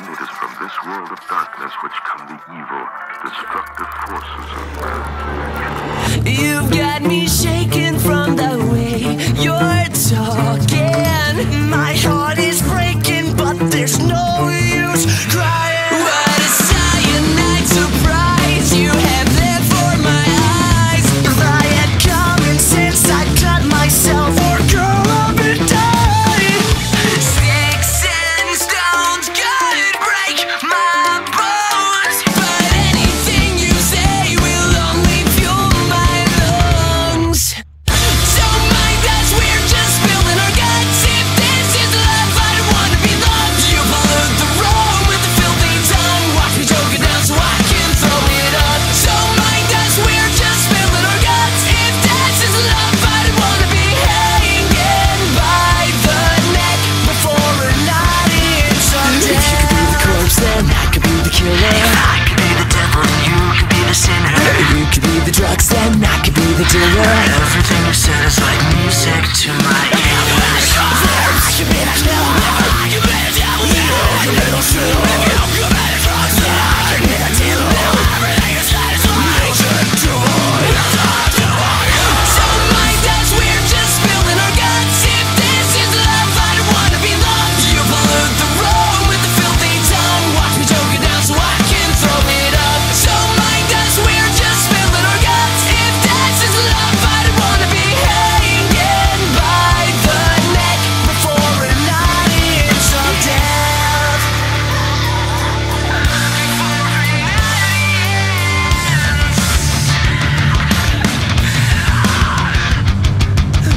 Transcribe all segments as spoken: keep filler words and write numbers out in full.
it is from this world of darkness which come the evil, destructive forces of man's nature. You've got me shaking from the way you're talking. My heart is breaking, but there's no use crying. What a cyanide surprise you have there for my eyes. If I had common sense, I'd cut myself or curl up and die. Sticks and stones could break my bones, but anything you say will only fuel my lungs. Don't mind us, we're just spilling our guts. If this is love, I don't wanna be loved. You pollute the road with a filthy tongue. Watch me choke it down so I can throw it up. Don't mind us, we're just spilling our guts. If this is love, I don't wanna be hanging by the neck before a night in some death. If you could be the corpse, then I could be the killer. If I could be the devil, then you could be the sinner. If you could be the drugs, then I could be the dealer. Everything you said is like music to my ears. I could be the killer. I could be the devil. I could be the sinner. If you could be the drugs, then I could be the dealer. Everything you said is like music to my ears. Don't mind us, we're just spilling our guts. If this is love, I don't wanna be loved. You pollute the road with a filthy tongue. Watch me choke it down so I can throw it up. Don't mind us, we're just spilling our guts. If this is love, I don't wanna be hanging by the neck before a night in some death.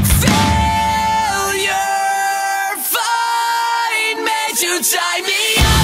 Failure, find me to tie me up.